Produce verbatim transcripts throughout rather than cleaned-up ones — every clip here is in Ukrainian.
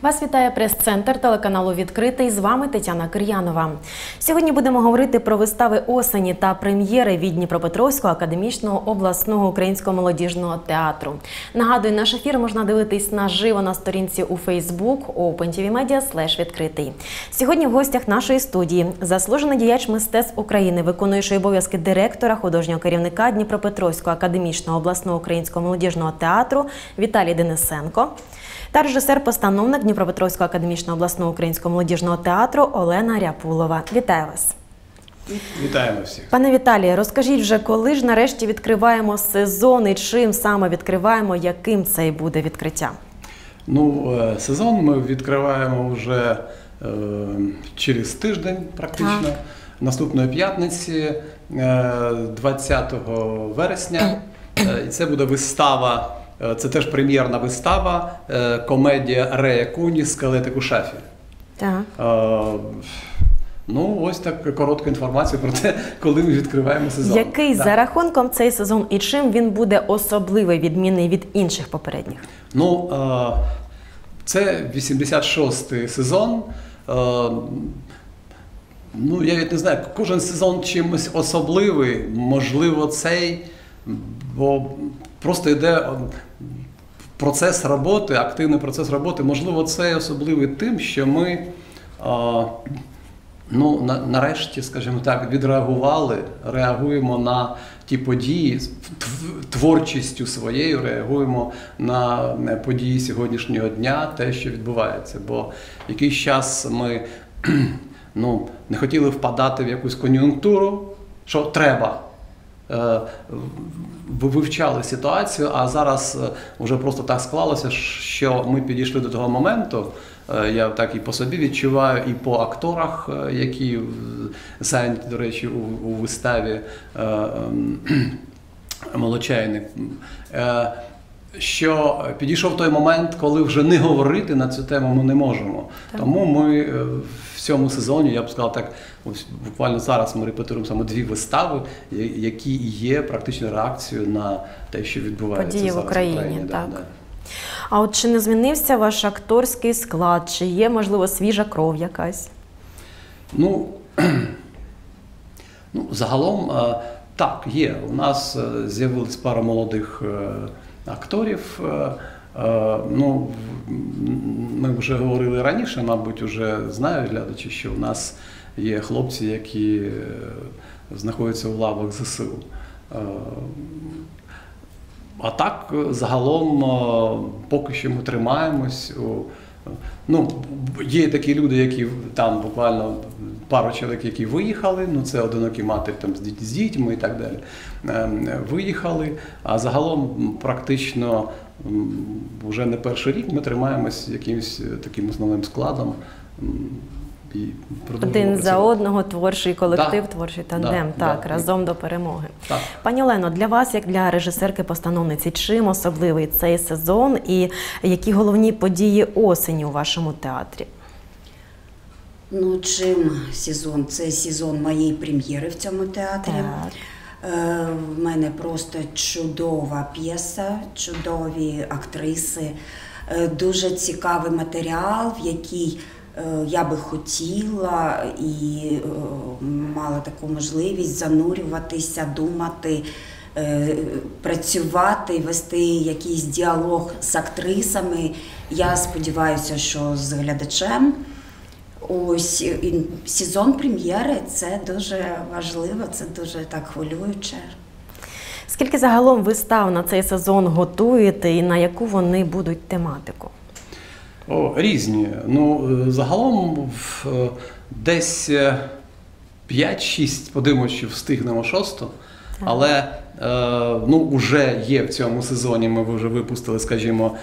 Вас вітає прес-центр телеканалу «Відкритий». З вами Тетяна Кир'янова. Сьогодні будемо говорити про вистави осені та прем'єри від Дніпропетровського академічного обласного українського молодіжного театру. Нагадую, наш ефір можна дивитись наживо на сторінці у Facebook open.tv.media слеш відкритий. Сьогодні в гостях нашої студії заслужений діяч мистецтв України, виконуючий обов'язки директора, художнього керівника Дніпропетровського академічного обласного українського молодіжного театру Віталій Денисенко та режисер-постановник Дніпропетровського академічного обласного українського молодіжного театру Олена Ряпулова. Вітаю вас! Вітаємо всіх! Пане Віталію, розкажіть вже, коли ж нарешті відкриваємо сезон і чим саме відкриваємо, яким це і буде відкриття? Ну, сезон ми відкриваємо вже е, через тиждень практично, так. Наступної п'ятниці, двадцятого вересня. І це буде вистава. Це теж прем'єрна вистава, комедія Рея Куні «Скелетик у шафі». Так. Ну, ось так коротка інформація про те, коли ми відкриваємо сезон. Який так. за рахунком цей сезон і чим він буде особливий, відмінний від інших попередніх? Ну, це вісімдесят шостий сезон. Ну, я не знаю, кожен сезон чимось особливий, можливо, цей, бо просто йде процес роботи, активний процес роботи. Можливо, це особливий тим, що ми, ну, на, нарешті, скажімо так, відреагували, реагуємо на ті події, творчістю своєю реагуємо на події сьогоднішнього дня, те, що відбувається. Бо якийсь час ми ну, не хотіли впадати в якусь кон'юнктуру, що треба. Вивчали ситуацію, а зараз вже просто так склалося, що ми підійшли до того моменту, я так і по собі відчуваю, і по акторах, які зайняті, до речі, у, у виставі «Молочайник», що підійшов той момент, коли вже не говорити на цю тему ми не можемо. Так. Тому ми в цьому сезоні, я б сказав так, буквально зараз ми репетируємо саме дві вистави, які є практично реакцією на те, що відбувається події зараз в Україні. в Україні. Так. Да, да. А от чи не змінився ваш акторський склад? Чи є, можливо, свіжа кров якась? Ну, ну загалом, так, є. У нас з'явилась пара молодих акторів. Ну, ми вже говорили раніше, мабуть, вже знають глядачі, що у нас є хлопці, які знаходяться у лавах ЗСУ. А так, загалом, поки що ми тримаємось. Ну, є такі люди, які там буквально пару чоловік, які виїхали, ну це одинокі матері там з дітьми і так далі, виїхали, а загалом практично вже не перший рік ми тримаємось якимось таким основним складом. І один за одного творчий колектив, да. творчий тандем, да, так, да. разом до перемоги. Так. Пані Олено, для вас, як для режисерки-постановниці, чим особливий цей сезон і які головні події осені у вашому театрі? Ну, чим сезон? Це сезон моєї прем'єри в цьому театрі. Так. Е, в мене просто чудова п'єса, чудові актриси, е, дуже цікавий матеріал, в який я би хотіла і мала таку можливість занурюватися, думати, працювати, вести якийсь діалог з актрисами. Я сподіваюся, що з глядачем. Ось сезон прем'єри – це дуже важливо, це дуже так хвилююче. Скільки загалом вистав на цей сезон готуєте і на яку вони будуть тематику? О, різні. Ну, загалом десь п'ять-шість, подивимося, що встигнемо шосту, але ну, вже є в цьому сезоні, ми вже випустили, скажімо,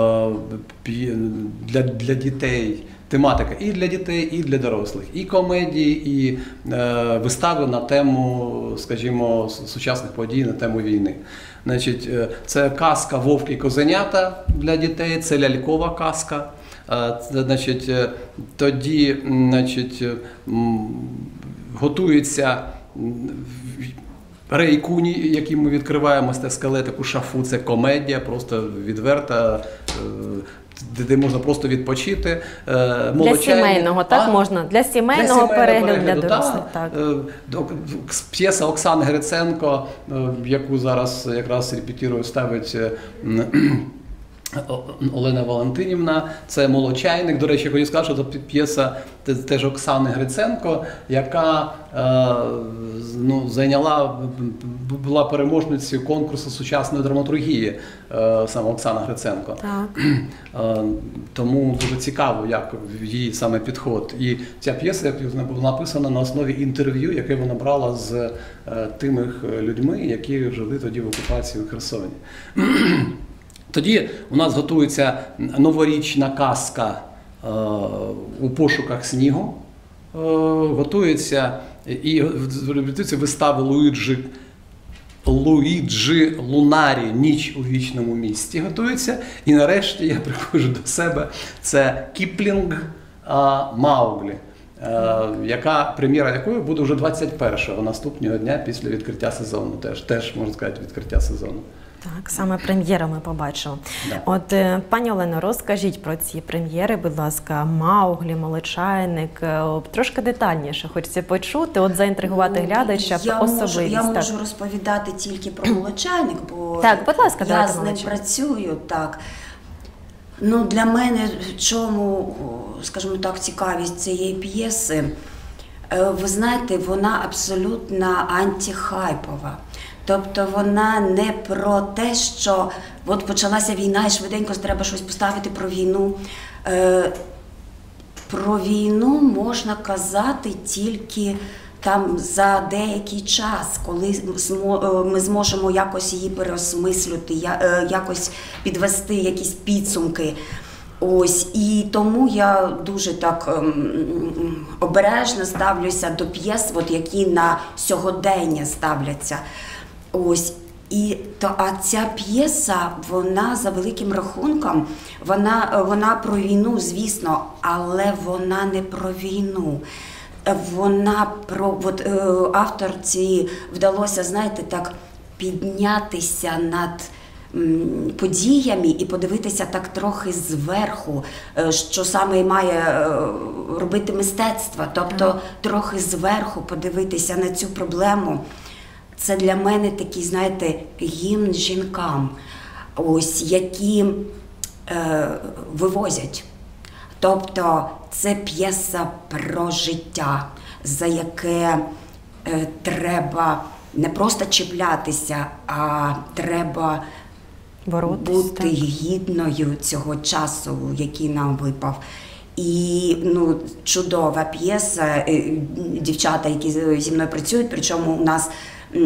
для, для дітей тематика і для дітей, і для дорослих, і комедії, і вистави на тему, скажімо, сучасних подій, на тему війни. Значить, це казка «Вовк і козенята» для дітей, це лялькова казка. Значить, тоді, значить, готується Рей Куні, який ми відкриваємо з «Скелетик у шафу», це комедія, просто відверта, де, де можна просто відпочити. Для сімейного, так, а? можна? Для сімейного, для сімейного перегляду, перегляду, для дорослих, так. так. П'єса Оксани Гриценко, яку зараз якраз репетирує, ставить Олена Валентинівна, це «Молочайник». До речі, я хочу сказати, що це п'єса теж Оксани Гриценко, яка ну, зайняла, була переможницею конкурсу сучасної драматургії, саме Оксана Гриценко. Так. Тому дуже цікаво, як її саме підход. І ця п'єса була написана на основі інтерв'ю, яке вона брала з тими людьми, які жили тоді в окупації у Херсоні. Тоді у нас готується новорічна казка е, «У пошуках снігу», е, готується і готується вистава Луїджі, Луїджі Лунарі «Ніч у вічному місті» готується. І нарешті я приходжу до себе, це Кіплінг а, «Мауглі», е, яка, прем'єра якої буде вже двадцять першого наступного дня після відкриття сезону. Теж, теж можна сказати, відкриття сезону. Так, саме прем'єру ми побачили. Да. От, пані Олено, розкажіть про ці прем'єри, будь ласка, «Мауглі», «Молочайник», трошки детальніше хочеться почути, от заінтригувати Ну, глядача я про особливість. Можу, я так. можу розповідати тільки про «Молочайник», бо Так, будь ласка, я давайте з ним «Молочайник». працюю. Так. Ну, для мене в чому, скажімо так, цікавість цієї п'єси, ви знаєте, вона абсолютно антихайпова. Тобто вона не про те, що от почалася війна і швиденько треба щось поставити про війну. Е, про війну можна казати тільки там за деякий час, коли ми зможемо якось її переосмислити, якось підвести якісь підсумки. Ось, і тому я дуже так ем, обережно ставлюся до п'єс, от, які на сьогодення ставляться. Ось, і то, а ця п'єса, вона за великим рахунком, вона, вона про війну, звісно, але вона не про війну. Вона про, от, е, авторці вдалося, знаєте, так піднятися над м, подіями і подивитися так трохи зверху, е, що саме має е, робити мистецтво, тобто mm. трохи зверху подивитися на цю проблему. Це для мене такий, знаєте, гімн жінкам, ось, які е, вивозять. Тобто це п'єса про життя, за яке е, треба не просто чіплятися, а треба боротись, бути так. гідною цього часу, який нам випав. І ну, чудова п'єса, дівчата, які зі мною працюють, причому у нас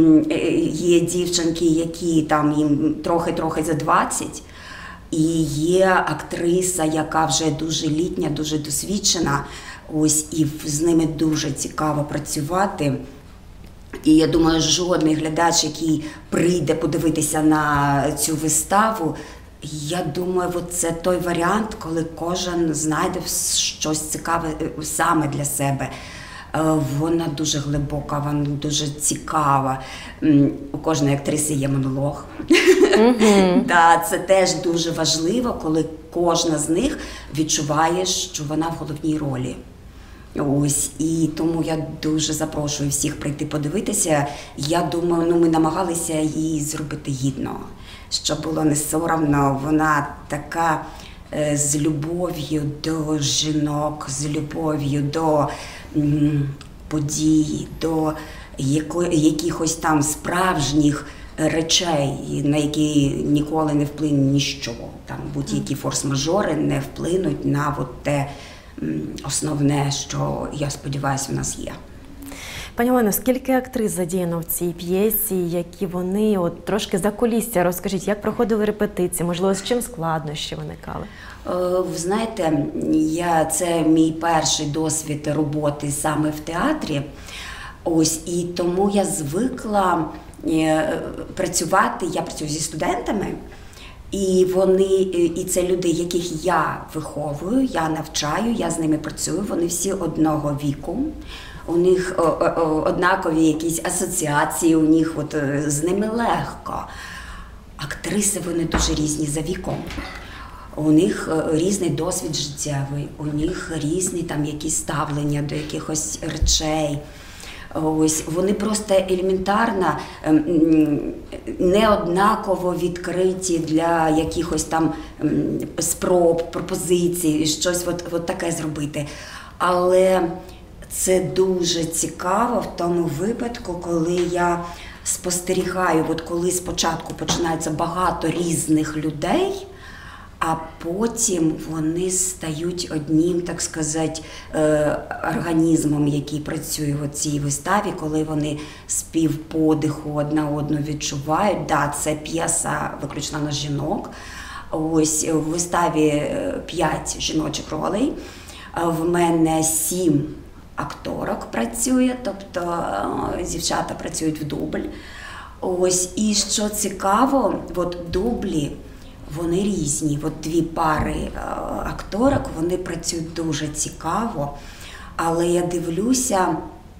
є дівчинки, які там їм трохи-трохи за двадцять, і є актриса, яка вже дуже літня, дуже досвідчена, ось, і з ними дуже цікаво працювати. І я думаю, жодний глядач, який прийде подивитися на цю виставу, я думаю, от це той варіант, коли кожен знайде щось цікаве саме для себе. Вона дуже глибока, вона дуже цікава. У кожної актриси є монолог. Mm-hmm. Да, це теж дуже важливо, коли кожна з них відчуває, що вона в головній ролі. Ось, і тому я дуже запрошую всіх прийти подивитися. Я думаю, ну, ми намагалися її зробити гідно, щоб було не соромно. Вона така е, з любов'ю до жінок, з любов'ю до м, подій, до яко, якихось там справжніх речей, на які ніколи не вплине ніщо. Там будь-які форс-мажори не вплинуть на от те основне, що, я сподіваюся, в нас є. Пані Олено, скільки актрис задіяно в цій п'єсі, які вони, от трошки за кулісся, розкажіть, як проходили репетиції, можливо, з чим складнощі виникали? Ви знаєте, я, це мій перший досвід роботи саме в театрі, ось, і тому я звикла працювати, я працюю зі студентами, і вони, і це люди, яких я виховую, я навчаю, я з ними працюю, вони всі одного віку. У них однакові якісь асоціації, у них от, з ними легко. Актриси, вони дуже різні за віком. У них е, різний досвід життєвий, у них різні там якісь ставлення до якихось речей. Ось вони просто елементарно ем, м, неоднаково відкриті для якихось там м, спроб, пропозицій, щось от, от таке зробити. Але це дуже цікаво в тому випадку, коли я спостерігаю, от коли спочатку починається багато різних людей, а потім вони стають одним, так сказати, організмом, який працює в цій виставі, коли вони співподиху одна одну відчувають. Да, це п'єса виключно на жінок. Ось в виставі п'ять жіночих ролей. В мене сім акторок працює, тобто дівчата працюють в дубль. Ось, і що цікаво, от дублі, вони різні. От дві пари акторок, вони працюють дуже цікаво, але я дивлюся,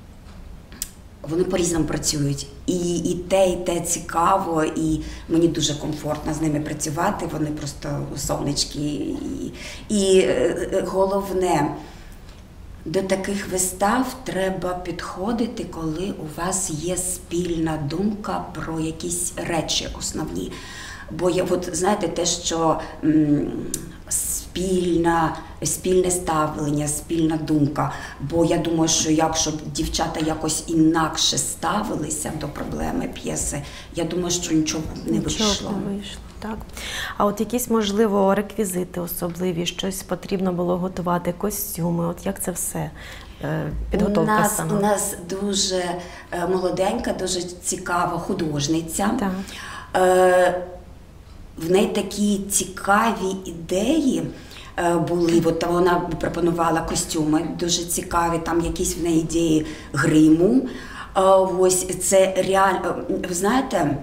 вони по-різному працюють. І, і те, і те цікаво, і мені дуже комфортно з ними працювати, вони просто сонечки. І, і головне, до таких вистав треба підходити, коли у вас є спільна думка про якісь речі основні. Бо я, от, знаєте, те, що м, спільна, спільне ставлення, спільна думка. Бо я думаю, що якщо б дівчата якось інакше ставилися до проблеми п'єси, я думаю, що нічого б не вийшло. Нічого не вийшло, так. А от якісь, можливо, реквізити особливі, щось потрібно було готувати, костюми, от як це все? Підготовка у нас, саме. У нас дуже молоденька, дуже цікава художниця. Так. Е, В неї такі цікаві ідеї були. От вона пропонувала костюми дуже цікаві, там якісь в неї ідеї гриму. Ось це реально, ви знаєте,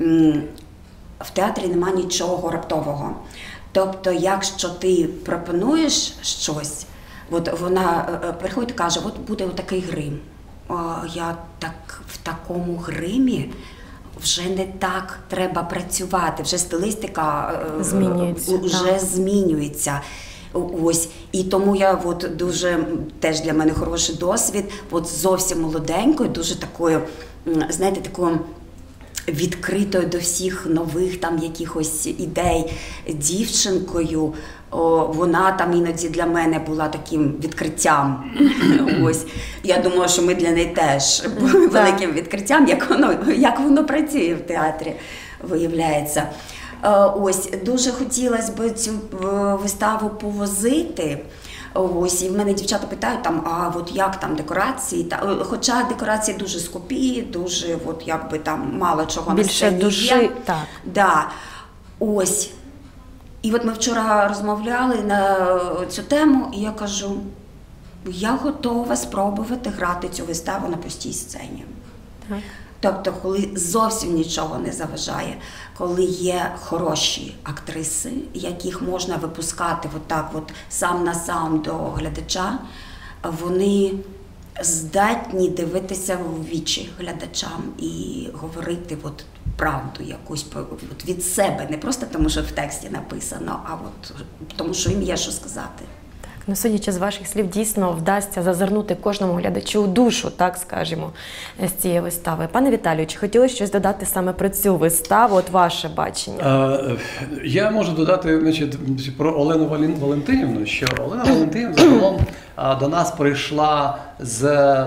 в театрі нема нічого раптового. Тобто, якщо ти пропонуєш щось, от вона приходить і каже, от буде такий грим. Я так в такому гримі вже не так треба працювати, вже стилістика змінюється. Вже так. змінюється. Ось. І тому я от дуже, теж для мене хороший досвід, от зовсім молоденькою, дуже такою, знаєте, такою відкритою до всіх нових там якихось ідей дівчинкою. О, вона там іноді для мене була таким відкриттям. Ось. Я думаю, що ми для неї теж були великим відкриттям, як воно, як воно працює в театрі, виявляється. Ось, дуже хотілося б цю виставу повозити. Ось, і в мене дівчата питають, там, а от як там декорації? Та, хоча декорації дуже скупі, дуже от, якби, там, мало чого на сцені є. Більше душі, так. Да. Ось. І от ми вчора розмовляли на цю тему, і я кажу, я готова спробувати грати цю виставу на пустій сцені. Так. Тобто, коли зовсім нічого не заважає, коли є хороші актриси, яких можна випускати отак от сам на сам до глядача, вони здатні дивитися в вічі глядачам і говорити от правду якусь от від себе, не просто тому, що в тексті написано, а от тому, що їм є що сказати. Ну, судячи з ваших слів, дійсно вдасться зазирнути кожному глядачу у душу, так скажімо, з цієї вистави. Пане Віталію, чи хотіли щось додати саме про цю виставу, от ваше бачення? Е, я можу додати, значить, про Олену Валентинівну, що Олена Валентинівна загалом до нас прийшла з,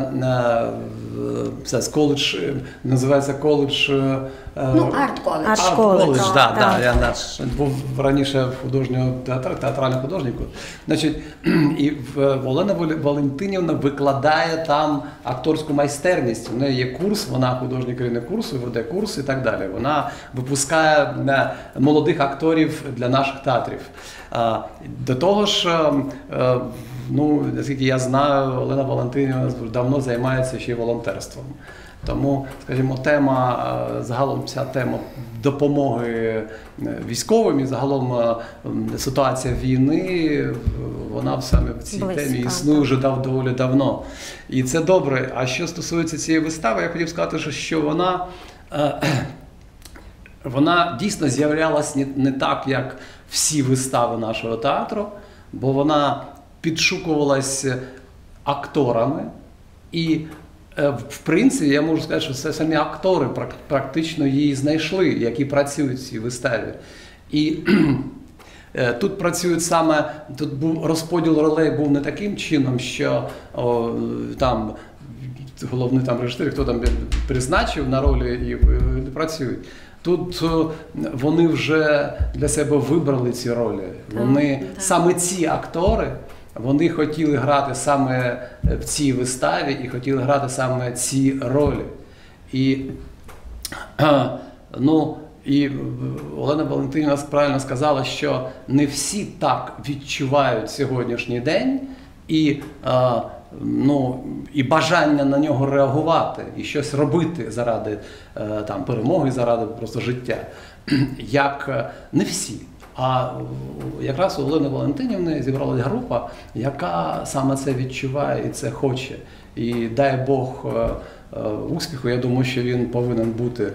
з, з коледж, називається коледж... Ну, арт-коледж. Арт-коледж, Арт так, да, я на, був раніше художнього театру, театральним художником. Значить, і Олена Валентинівна викладає там акторську майстерність. У неї є курс, вона художній керівник курсу, веде курс і так далі. Вона випускає молодих акторів для наших театрів. До того ж, ну, наскільки я знаю, Олена Валентинівна давно займається ще й волонтерством. Тому, скажімо, тема, загалом вся тема допомоги військовим і загалом ситуація війни, вона саме в цій Близько, темі існує вже дав, доволі давно. І це добре. А що стосується цієї вистави, я хотів сказати, що вона вона дійсно з'являлась не, не так, як всі вистави нашого театру, бо вона підшукувалась акторами. І, в принципі, я можу сказати, що це самі актори практично її знайшли, які працюють в цій виставі. І тут працюють саме, тут був розподіл ролей був не таким чином, що о, там головний там режисер, хто там призначив на ролі і працюють. Тут вони вже для себе вибрали ці ролі. Вони, так. Саме ці актори, вони хотіли грати саме в цій виставі і хотіли грати саме ці ролі. І, ну, і Олена Валентинівна правильно сказала, що не всі так відчувають сьогоднішній день і, ну, і бажання на нього реагувати, і щось робити заради там, перемоги, заради просто життя. Як не всі. А якраз у Олени Валентинівни зібралась група, яка саме це відчуває і це хоче. І дай Бог успіху, я думаю, що він повинен бути.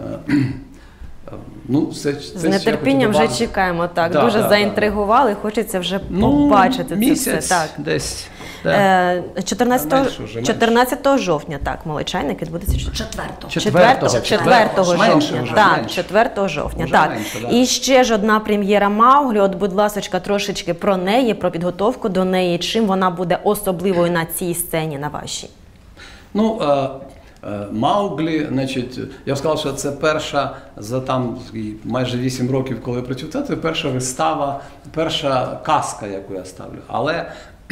Ну, це, це з нетерпінням вже чекаємо, так, да, дуже да, заінтригували, да. Хочеться вже ну, побачити місяць це все. Так. Десь. Да. чотирнадцятого жовтня, так, молодчайник відбудеться четвертого. четвертого жовтня, так, четвертого жовтня, так. Менше, да. І ще ж одна прем'єра Мауглі, от, будь ласочка, трошечки про неї, про підготовку до неї, чим вона буде особливою на цій сцені, на вашій? Ну, Мауглі, значить, я б сказав, що це перша за там майже вісім років, коли я працюю, це перша вистава, перша казка, яку я ставлю. Але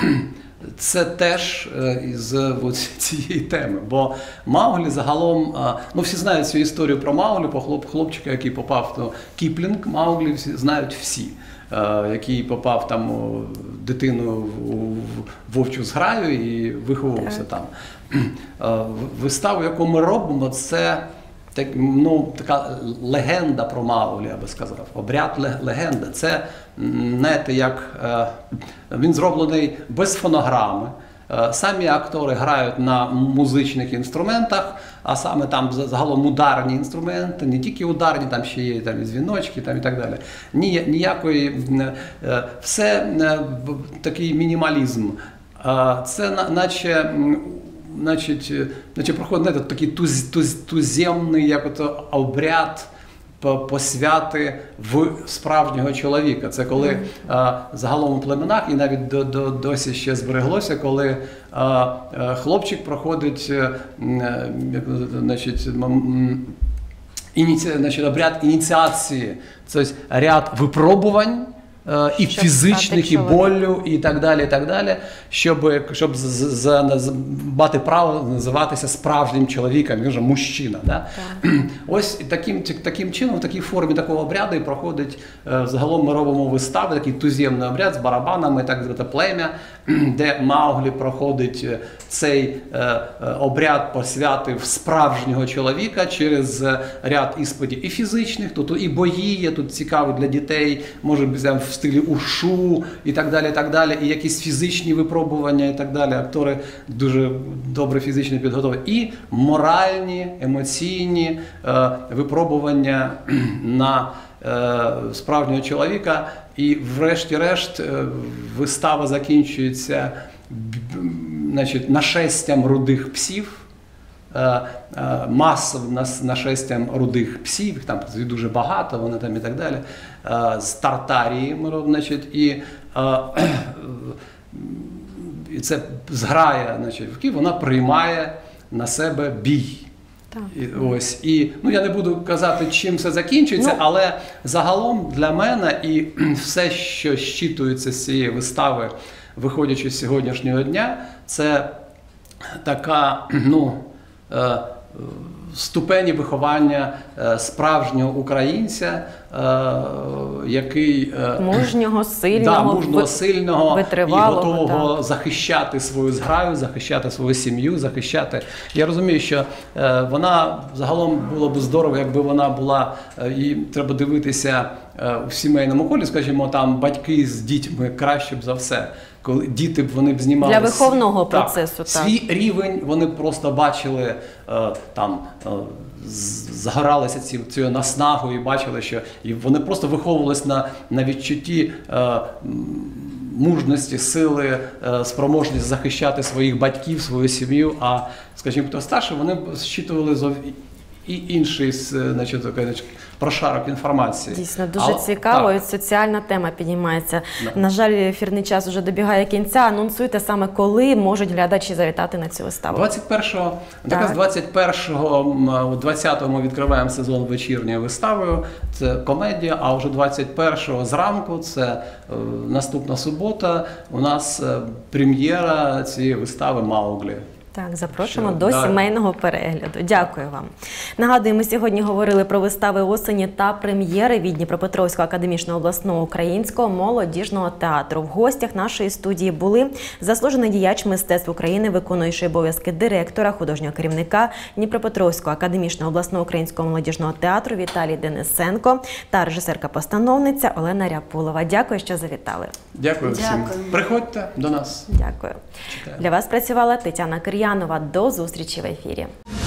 це теж із цієї теми, бо Мауглі загалом, ну всі знають цю історію про Мауглі, про хлопчика, який попав, то Кіплінг, Мауглі всі знають всі. Який попав там дитину в вовчу зграю і виховувався там. Виставу, яку ми робимо, це так, ну, така легенда про Мауглі, я би сказав. Обряд легенда. Це, знаєте, як він зроблений без фонограми. Самі актори грають на музичних інструментах, а саме там загалом ударні інструменти, не тільки ударні, там ще є там, і дзвіночки там, і так далі. Ні, ніякої, все такий мінімалізм. Це наче, значить, наче проходить знаєте, такий туз, туз, туземний як ото обряд посвяти в справжнього чоловіка. Це коли mm. а, загалом у племенах, і навіть до, до, досі ще збереглося, коли а, а, хлопчик проходить а, значить, ініці, значить, обряд ініціації, тобто ряд випробувань, і щоб фізичних, і болю, і так далі, і так далі, щоб, щоб з, з, з, мати право називатися справжнім чоловіком, він же мужчина. Да? Ось таким, таким чином, в такій формі такого обряду і проходить, загалом ми робимо вистави, такий туземний обряд з барабанами, так звати плем'я, де Мауглі проходить цей е, обряд посвяти в справжнього чоловіка через ряд іспитів і фізичних, тут і бої є, тут цікаві для дітей, може бути в стилі ушу і так далі, і так далі, і якісь фізичні випробування і так далі. Актори дуже добре фізично підготовлені. І моральні, емоційні е, випробування на е, справжнього чоловіка. І врешті-решт вистава закінчується, значить, нашестям рудих псів, масовим нашестям рудих псів, їх там дуже багато, вони там і так далі, з Тартарії, значить, і, і це зграя, значить, вовків, вона приймає на себе бій. І, ось, і, ну, я не буду казати, чим все закінчується, ну, але загалом для мене і все, що щитується з цієї вистави, виходячи з сьогоднішнього дня, це така, ну, е, ступені виховання е, справжнього українця, е, який е, мужнього, сильного, да, мужнього, сильного і готового так. захищати свою зграю, захищати свою сім'ю, захищати. Я розумію, що е, вона загалом було б здорово, якби вона була, е, і треба дивитися е, у сімейному колі, скажімо, там батьки з дітьми краще б за все. Коли діти б вони б знімали для виховного свій, процесу, так, так. свій рівень, вони просто бачили е, там е, з- загоралися ці, цією наснагою і бачили, що і вони просто виховувались на, на відчутті е, м, мужності, сили, е, спроможність захищати своїх батьків, свою сім'ю. А, скажімо, хто старше, вони зчитували зов... і інший значить, такий, прошарок інформації. Дійсно, дуже Але- цікаво, так. і соціальна тема піднімається. Да. На жаль, ефірний час вже добігає кінця. Анонсуйте саме, коли можуть глядачі завітати на цю виставу. двадцять першого, Так. якраз двадцять першого, двадцятого ми відкриваємо сезон вечірньою виставою. Це комедія, а вже двадцять першого зранку, це е, наступна субота, у нас е, прем'єра цієї вистави «Мауглі». Так, запрошуємо Що, до да. сімейного перегляду. Дякую вам. Нагадую, ми сьогодні говорили про вистави осені та прем'єри від Дніпропетровського академічного обласного українського молодіжного театру. В гостях нашої студії були заслужений діяч мистецтв України, виконуючий обов'язки директора, художнього керівника Дніпропетровського академічного обласного українського молодіжного театру Віталій Денисенко та режисерка-постановниця Олена Ряпулова. Дякую, що завітали. Дякую всім. Дякую. Приходьте до нас. Дякую. Чекаємо. Для вас працювала Тетяна Кир'янова. До зустрічі в ефірі.